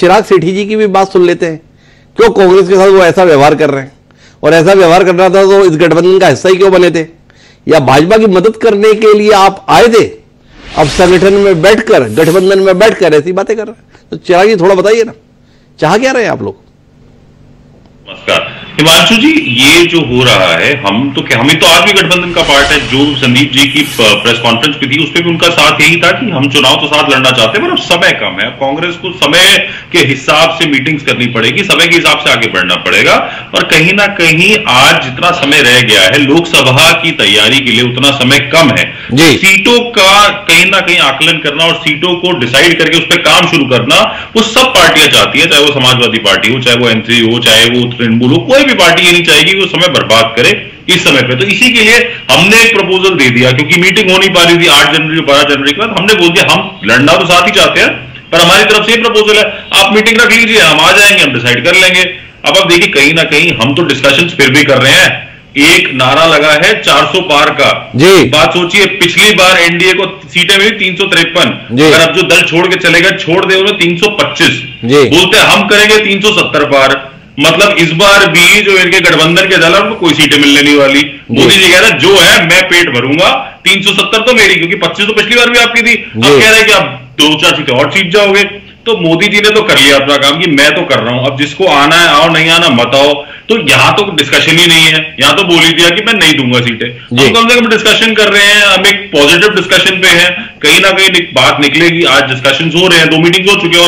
चिराग सेठी जी की भी बात सुन लेते हैं, क्यों कांग्रेस के साथ वो ऐसा व्यवहार कर रहे हैं, और ऐसा व्यवहार करना था तो इस गठबंधन का हिस्सा ही क्यों बने थे, या भाजपा की मदद करने के लिए आप आए थे, अब संगठन में बैठकर, गठबंधन में बैठकर ऐसी बातें कर रहे हैं। तो चिराग जी थोड़ा बताइए ना, चाह क्या रहे हैं आप लोग? नमस्कार हिमांशु जी, ये जो हो रहा है, हम तो आज भी गठबंधन का पार्ट है। जो संदीप जी की प्रेस कॉन्फ्रेंस भी थी उसमें भी उनका साथ यही था कि हम चुनाव तो साथ लड़ना चाहते हैं, पर अब समय कम है। कांग्रेस को समय के हिसाब से मीटिंग्स करनी पड़ेगी, समय के हिसाब से आगे बढ़ना पड़ेगा। और कहीं ना कहीं आज जितना समय रह गया है लोकसभा की तैयारी के लिए, उतना समय कम है। सीटों का कहीं ना कहीं आकलन करना और सीटों को डिसाइड करके उस पर काम शुरू करना, वो सब पार्टियां चाहती है, चाहे वो समाजवादी पार्टी हो, चाहे वो एनसी हो, चाहे वो तृणमूल हो, कोई भी पार्टी ये नहीं चाहेगी कि वो समय बर्बाद करे इस समय पे। तो इसी के लिए हमने एक प्रपोजल दे दिया, क्योंकि मीटिंग हो नहीं पा रही थी 8 जनवरी 12 जनवरी के बाद। हमने बोल दिया हम लड़ना तो साथ ही चाहते हैं, पर हमारी तरफ से ये प्रपोजल है, आप मीटिंग रख लीजिए, हम आ जाएंगे, हम डिसाइड कर लेंगे। अब आप देखिए, कहीं ना कहीं हम तो डिस्कशंस फिर भी कर रहे हैं। एक नारा लगा है 400 पार का जी। बात सोचिए, पिछली बार एनडीए को सीटें मिली 353, अगर अब जो दल छोड़ के चले गए, छोड़ दे उन्हें 325, बोलते हम करेंगे 370 पार। मतलब इस बार भी जो इनके गठबंधन के दल है उनको कोई सीटें मिलने नहीं वाली। मोदी जी कह रहे हैं जो है मैं पेट भरूंगा, 370 तो मेरी, क्योंकि 25 तो पिछली बार भी आपकी थी। अब कह रहे हैं कि आप 2-4 सीटें और जीत जाओगे। तो मोदी जी ने तो कर लिया अपना काम कि मैं तो कर रहा हूं, अब जिसको आना है आओ, नहीं आना मत आओ। तो यहां तो डिस्कशन ही नहीं है, यहां तो बोल ही दिया कि मैं नहीं दूंगा सीटें। हम कम से कम डिस्कशन कर रहे हैं, हम एक पॉजिटिव डिस्कशन पे हैं, कहीं ना कहीं बात निकलेगी। आज डिस्कशन हो रहे हैं, 2 मीटिंग हो चुके हैं।